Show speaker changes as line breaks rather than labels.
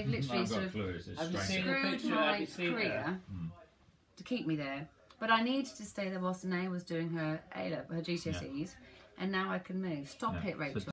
they've literally sort of screwed my career to keep me there. But I needed to stay there whilst Naya was doing her A-level, her GCSEs, and now I can move. Stop it, Rachel.